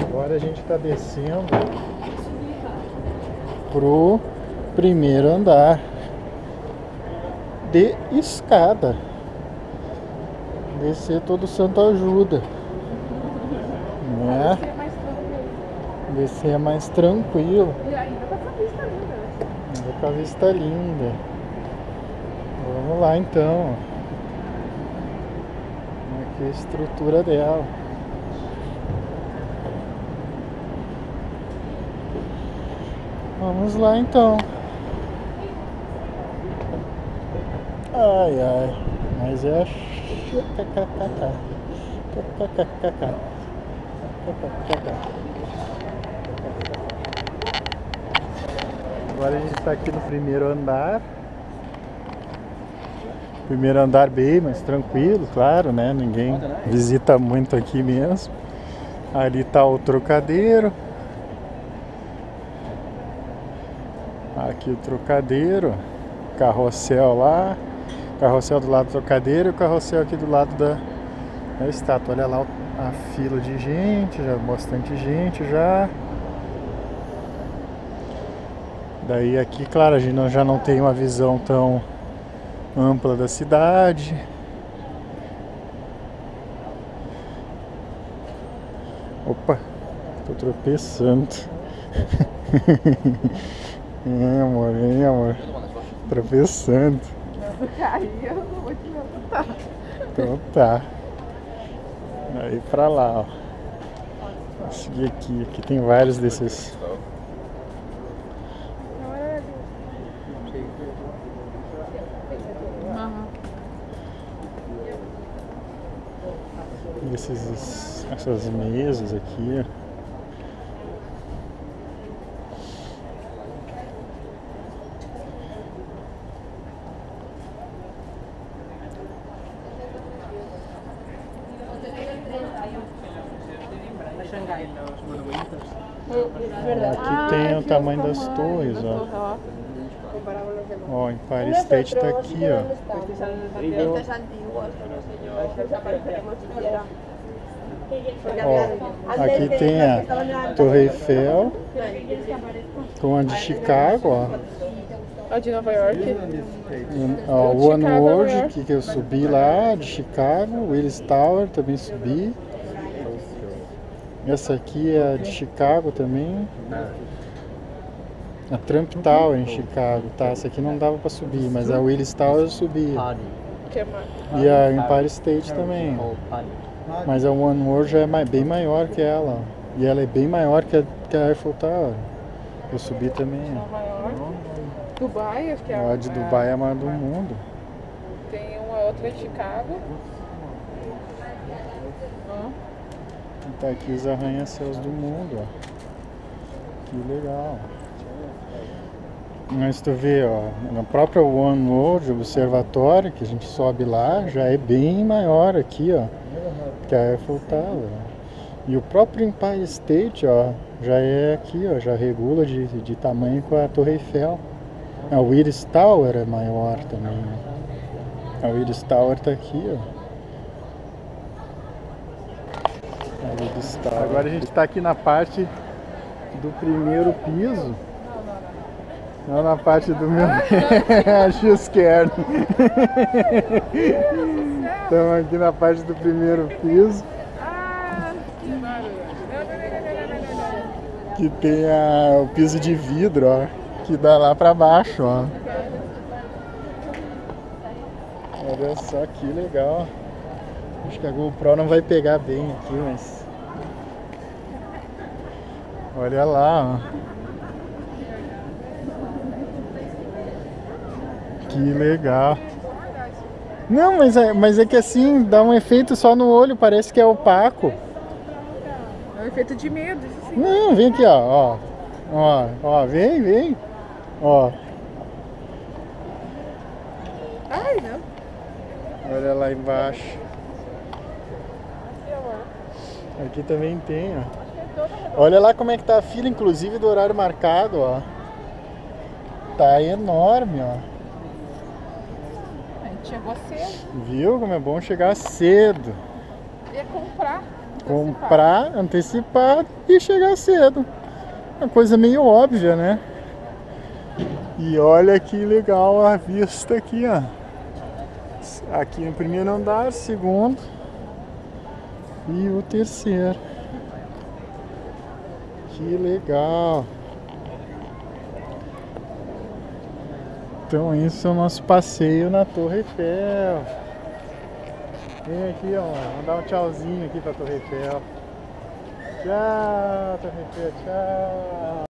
Agora a gente está descendo pro primeiro andar de escada. Descer todo santo ajuda, né? Descer é mais tranquilo. E ainda tá com a vista linda. Ainda com a vista linda. Vamos lá então. Aqui a estrutura dela. Vamos lá então. Ai ai, mas é agora a gente está aqui no primeiro andar. Primeiro andar bem mais tranquilo, claro, né? Ninguém visita muito aqui mesmo. Ali tá o trocadeiro. Aqui o trocadeiro. Carrossel lá. Carrossel do lado do trocadeiro e o carrossel aqui do lado da estátua. Olha lá a fila de gente, já bastante gente já. Daí aqui, claro, a gente já não tem uma visão tão ampla da cidade. Opa, tô tropeçando. Hein, amor? Tropeçando. Se cair, eu não vou te levantar. Então tá. Aí pra lá, ó. Vou seguir aqui. Aqui tem vários desses. Essas mesas aqui. Aqui tem o tamanho das torres, ó. Ó, o Empire State tá aqui, ó. Ó, aqui tem a Torre Eiffel, com a de Chicago, ó. A de Nova York. Ó, o One World, que eu subi lá, de Chicago. Willis Tower, também subi. Essa aqui é a de Chicago também. A Trump Tower em Chicago, tá? Essa aqui não dava pra subir, mas a Willis Tower eu subi. E a Empire State também. Mas a One World já é bem maior que ela. E ela é bem maior que a Eiffel Tower. Eu subi também. Nova York. Dubai, acho que é A de Dubai é a maior do mundo. Tem uma outra em Chicago. Tá aqui os arranha-céus do mundo, ó. Que legal. Mas tu vê, ó, na própria One World, o observatório que a gente sobe lá, já é bem maior aqui, ó, que a Eiffel Tower. E o próprio Empire State, ó, já é aqui, ó, já regula de tamanho com a Torre Eiffel. A Willis Tower é maior também, né? A Willis Tower tá aqui, ó. Agora a gente está aqui na parte do primeiro piso. Não na parte do meu. X-Kern. Estamos aqui na parte do primeiro piso. Que tem o piso de vidro, ó. Que dá lá para baixo, ó. Olha só que legal. Acho que a GoPro não vai pegar bem aqui, mas... Olha lá, ó. Que legal. Não, mas é que assim, dá um efeito só no olho, parece que é opaco. É um efeito de medo, assim. Não, vem aqui, ó. Ó, vem. Ó. Ai, não. Olha lá embaixo. Aqui também tem, ó. Olha lá como é que tá a fila, inclusive do horário marcado, ó. Tá enorme, ó. A gente chegou cedo. Viu como é bom chegar cedo? Ia comprar. comprar antecipado e chegar cedo. Uma coisa meio óbvia, né? E olha que legal a vista aqui, ó. Aqui no primeiro andar, segundo e o terceiro. Que legal. Então esse é o nosso passeio na Torre Eiffel. Vem aqui, ó, vamos dar um tchauzinho aqui pra Torre Eiffel. Tchau, Torre Eiffel, tchau.